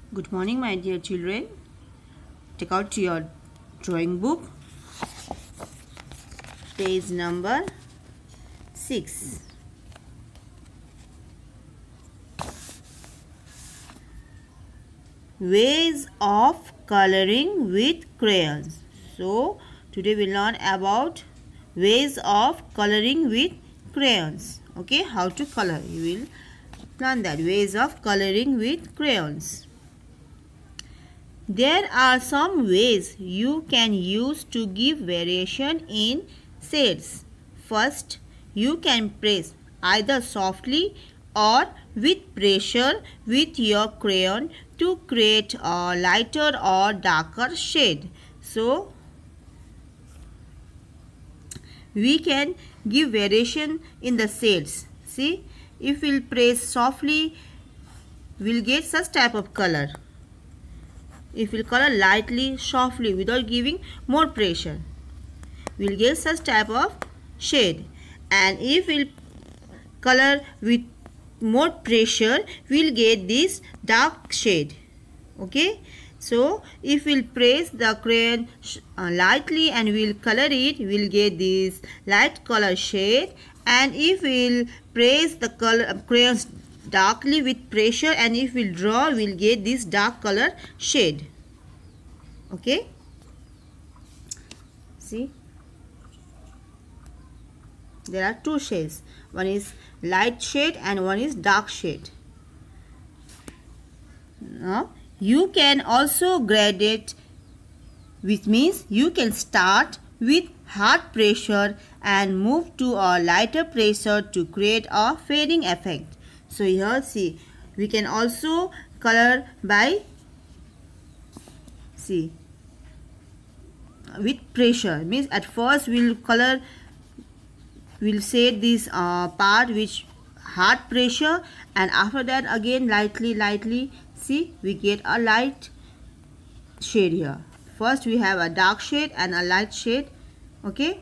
Good morning, my dear children. Take out your drawing book, page number 6. Ways of coloring with crayons. So, today we learn about ways of coloring with crayons. Okay, how to color. You will learn that. Ways of coloring with crayons. There are some ways you can use to give variation in shades. First, you can press either softly or with pressure with your crayon to create a lighter or darker shade. So, we can give variation in the shades. See, if we'll press softly, we'll get such type of color. If we'll color lightly, softly, without giving more pressure, we'll get such type of shade. And if we'll color with more pressure, we'll get this dark shade. Okay, so if we'll press the crayon lightly and we'll color it, we'll get this light color shade. And if we'll press the crayons darkly with pressure and if we'll draw, we'll get this dark color shade. Okay, see, there are two shades. One is light shade and one is dark shade. Now you can also gradate, which means you can start with hard pressure and move to a lighter pressure to create a fading effect. So here see, we can also color by, see, with pressure. Means at first we'll color, we'll set this part which hard pressure, and after that again lightly, see, we get a light shade here. First we have a dark shade and a light shade. Okay,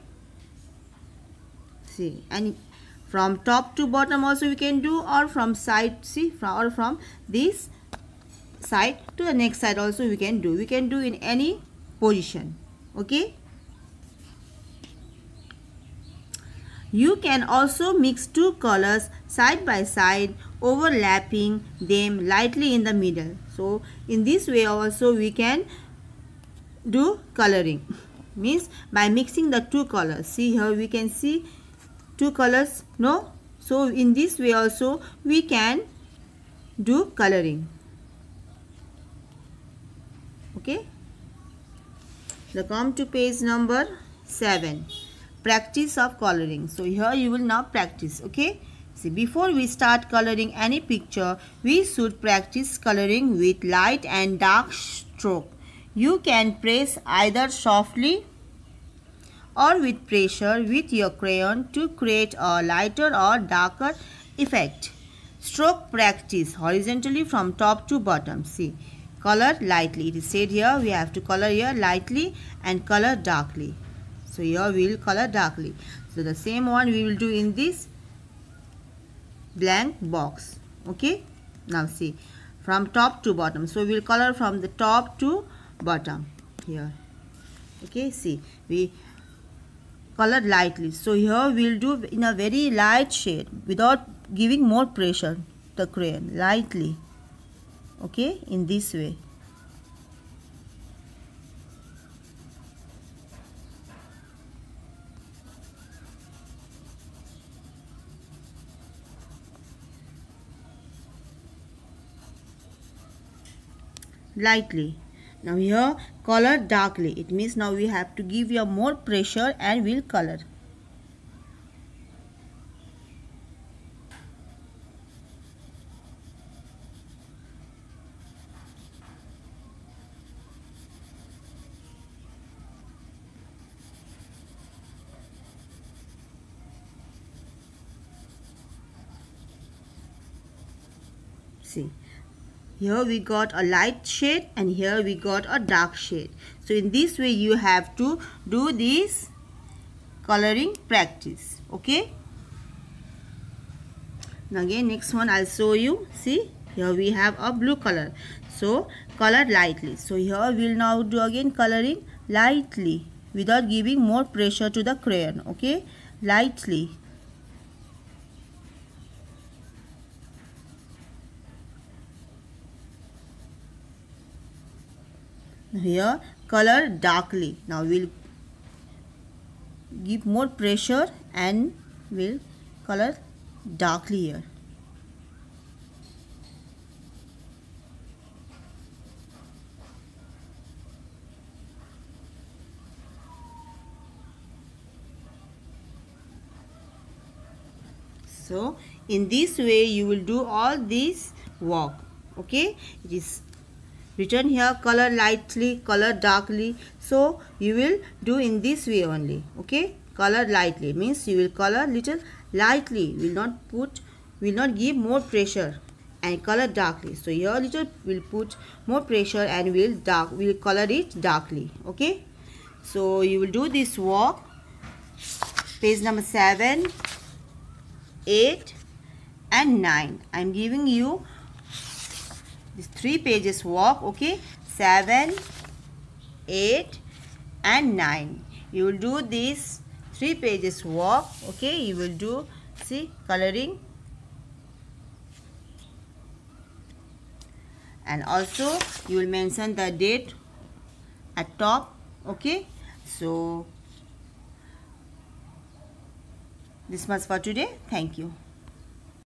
see, and from top to bottom also we can do, or from side, see, or from this side to the next side also we can do. We can do in any position. Okay, you can also mix two colors side by side, overlapping them lightly in the middle. So in this way also we can do coloring. Means by mixing the two colors. See here we can see two colors, no? So in this way also we can do coloring. Okay, now come to page number 7, practice of coloring. So here you will now practice. Okay, see, before we start coloring any picture, we should practice coloring with light and dark stroke. You can press either softly or with pressure with your crayon to create a lighter or darker effect. Stroke practice horizontally from top to bottom. See, color lightly. It is said here we have to color here lightly and color darkly. So here we will color darkly. So the same one we will do in this blank box. Okay, now see, from top to bottom. So we will color from the top to bottom here. Okay, see, we color lightly. So here we will do in a very light shade without giving more pressure the crayon, lightly. Okay, in this way. Lightly. Now here color darkly. It means now we have to give you more pressure and we'll color. See, here we got a light shade and here we got a dark shade. So in this way you have to do this coloring practice. Okay, now again next one I'll show you. See, here we have a blue color. So So color lightly. So here we will now do again coloring lightly without giving more pressure to the crayon. Okay, lightly. Here color darkly. Now we'll give more pressure and we'll color darkly here. So in this way you will do all this work. Okay, it is written here color lightly, color darkly. So you will do in this way only. Okay, color lightly means you will color little lightly, will not give more pressure, and color darkly. So here little will put more pressure and will color it darkly. Okay, so you will do this work. Page number 7, 8 and 9. I am giving you these 3 pages work. Okay, 7, 8 and 9. You will do these 3 pages work. Okay, you will do, see, coloring, and also you will mention the date at top. Okay, so this much for today. Thank you.